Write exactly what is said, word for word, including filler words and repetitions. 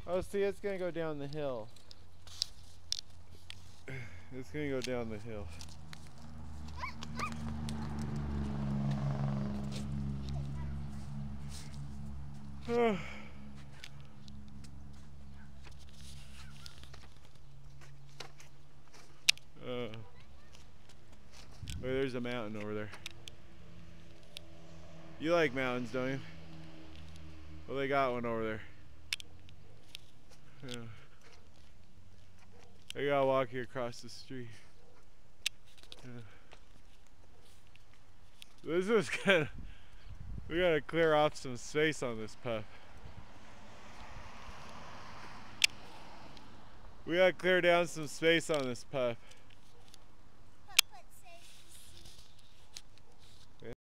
Oh, see, it's gonna go down the hill. It's gonna go down the hill. uh, wait, there's a mountain over there. You like mountains, don't you? Well, they got one over there. Yeah. I gotta walk here across the street. Yeah. This is kind of, we gotta clear off some space on this pup. We gotta clear down some space on this pup.